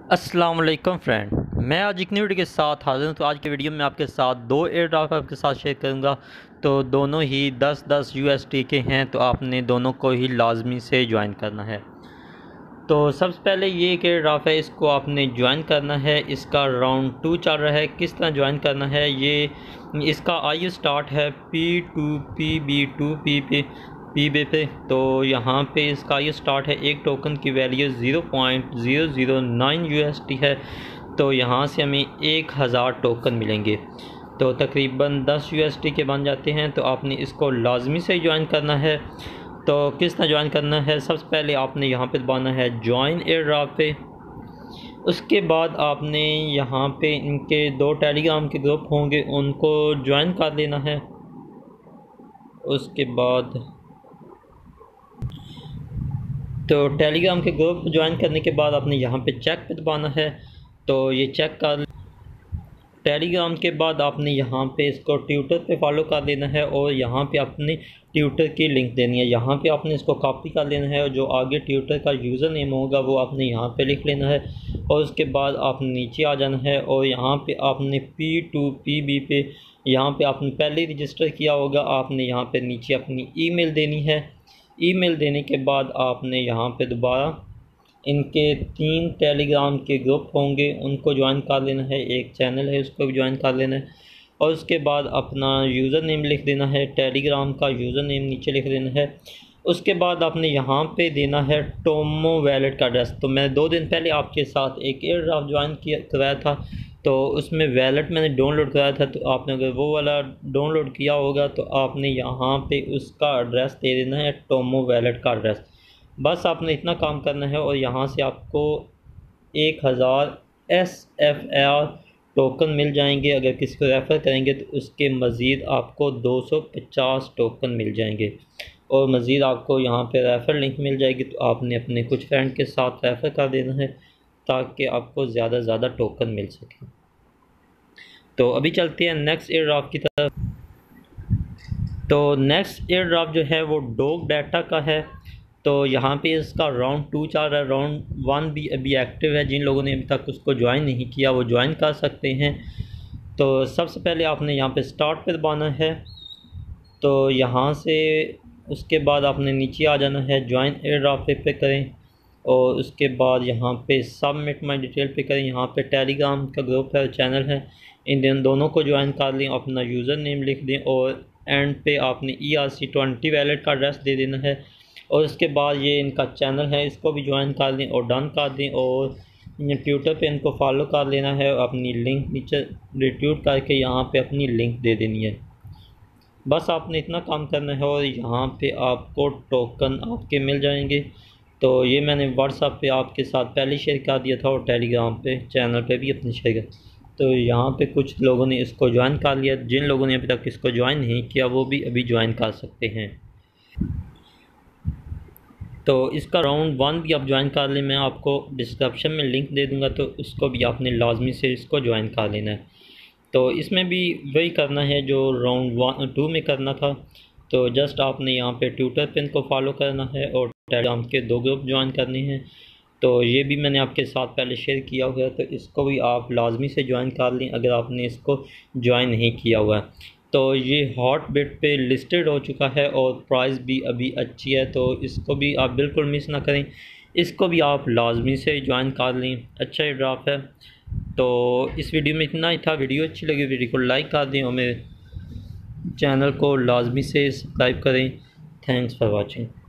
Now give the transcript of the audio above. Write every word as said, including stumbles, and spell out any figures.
अस्सलाम वालेकुम फ्रेंड, मैं आज एक न्यू वीडियो के साथ हाज़िर हूँ। तो आज की वीडियो में आपके साथ दो एयर ड्रॉप आपके साथ शेयर करूँगा। तो दोनों ही दस दस यूएसडी के हैं, तो आपने दोनों को ही लाजमी से ज्वाइन करना है। तो सबसे पहले ये एक एयर ड्रॉप है, इसको आपने ज्वाइन करना है। इसका राउंड टू चल रहा है। किस तरह ज्वाइन करना है, ये इसका आई स्टार्ट है P two P B two P पे पी बे पे। तो यहाँ पे इसका ये स्टार्ट है। एक टोकन की value zero point zero zero nine USD है। तो यहाँ से हमें एक हज़ार टोकन मिलेंगे, तो तकरीबन दस यूएसडी के बन जाते हैं। तो आपने इसको लाजमी से ज्वाइन करना है। तो किस तरह ज्वाइन करना है, सबसे पहले आपने यहाँ पे दबाना है ज्वाइन एयर ड्रॉप पे। उसके बाद आपने यहाँ पे इनके दो टेलीग्राम के ग्रुप होंगे, उनको ज्वाइन कर लेना है। उसके बाद तो टेलीग्राम के ग्रुप ज्वाइन करने के बाद आपने यहाँ पे चेक पे दबाना है। तो ये चेक कर टेलीग्राम के बाद आपने यहाँ पे इसको ट्विटर पे फॉलो कर लेना है और यहाँ पे अपनी ट्विटर की लिंक देनी है। यहाँ पे आपने इसको कॉपी कर लेना है और जो आगे ट्विटर का यूज़र नेम होगा वो आपने यहाँ पे लिख लेना है। और उसके बाद आपने नीचे आ जाना है और यहाँ पे आपने पी टू पी बी पे यहाँ पे आपने पहले रजिस्टर किया होगा, आपने यहाँ पे नीचे अपनी ईमेल देनी है। ईमेल देने के बाद आपने यहाँ पे दोबारा इनके तीन टेलीग्राम के ग्रुप होंगे, उनको ज्वाइन कर लेना है। एक चैनल है, उसको भी ज्वाइन कर लेना है। और उसके बाद अपना यूज़र नेम लिख देना है, टेलीग्राम का यूज़र नेम नीचे लिख देना है। उसके बाद आपने यहाँ पे देना है टोमो वैलेट का एड्रेस। तो मैं दो दिन पहले आपके साथ एक एयर ड्रॉप ज्वाइन किया कराया था, तो उसमें वैलेट मैंने डाउनलोड कराया था। तो आपने अगर वो वाला डाउनलोड किया होगा तो आपने यहाँ पे उसका एड्रेस दे देना है, टोमो वैलेट का एड्रेस। बस आपने इतना काम करना है और यहाँ से आपको एक हज़ार एस एफ आर टोकन मिल जाएंगे। अगर किसी को रेफ़र करेंगे तो उसके मज़ीद आपको दो सौ पचास टोकन मिल जाएंगे और मज़ीद आपको यहाँ पे रेफ़र लिंक मिल जाएगी। तो आपने अपने कुछ फ्रेंड के साथ रेफ़र कर देना है ताकि आपको ज़्यादा से ज़्यादा टोकन मिल सके। तो अभी चलते हैं नेक्स्ट एयर ड्रॉप की तरफ। तो नेक्स्ट एयर ड्रॉप जो है वो डॉग डाटा का है। तो यहाँ पे इसका राउंड टू चल रहा है। राउंड वन भी अभी एक्टिव है। जिन लोगों ने अभी तक उसको ज्वाइन नहीं किया वो ज्वाइन कर सकते हैं। तो सबसे पहले आपने यहाँ पे स्टार्ट पे दबाना है। तो यहाँ से उसके बाद आपने नीचे आ जाना है, ज्वाइन एयर ड्रॉप पे, पे करें और उसके बाद यहाँ पे सबमिट माई डिटेल पे करें। यहाँ पे टेलीग्राम का ग्रुप है, चैनल है, इन दोनों को ज्वाइन कर लें। अपना यूज़र नेम लिख दें और एंड पे आपने E R C twenty wallet का एड्रेस दे देना है। और उसके बाद ये इनका चैनल है, इसको भी ज्वाइन कर दें और डन कर दें। और ट्विटर पे इनको फॉलो कर लेना है, अपनी लिंक नीचे रिट्वीट करके यहाँ पे अपनी लिंक दे देनी है। बस आपने इतना काम करना है और यहाँ पे आपको टोकन आपके मिल जाएंगे। तो ये मैंने व्हाट्सएप पे आपके साथ पहले शेयर कर दिया था और टेलीग्राम पे चैनल पे भी अपने शेयर कर। तो यहाँ पे कुछ लोगों ने इसको ज्वाइन कर लिया। जिन लोगों ने अभी तक इसको ज्वाइन नहीं किया वो भी अभी ज्वाइन कर सकते हैं। तो इसका राउंड वन भी आप ज्वाइन कर लें, मैं आपको डिस्क्रिप्शन में लिंक दे दूंगा, तो उसको भी आपने लाजमी से इसको ज्वाइन कर लेना है। तो इसमें भी वही करना है जो राउंड वन टू में करना था। तो जस्ट आपने यहाँ पे ट्विटर पे इनको फॉलो करना है और टेलीग्राम के दो ग्रुप ज्वाइन करने हैं। तो ये भी मैंने आपके साथ पहले शेयर किया हुआ है, तो इसको भी आप लाजमी से ज्वाइन कर लें अगर आपने इसको ज्वाइन नहीं किया हुआ है। तो ये हॉट बिट पे लिस्टेड हो चुका है और प्राइस भी अभी अच्छी है, तो इसको भी आप बिल्कुल मिस ना करें। इसको भी आप लाजमी से ज्वाइन कर लें, अच्छा ही ड्रॉप है। तो इस वीडियो में इतना ही था। वीडियो अच्छी लगी वीडियो को लाइक कर दें और मेरे चैनल को लाजमी से सब्सक्राइब करें। Thanks for watching.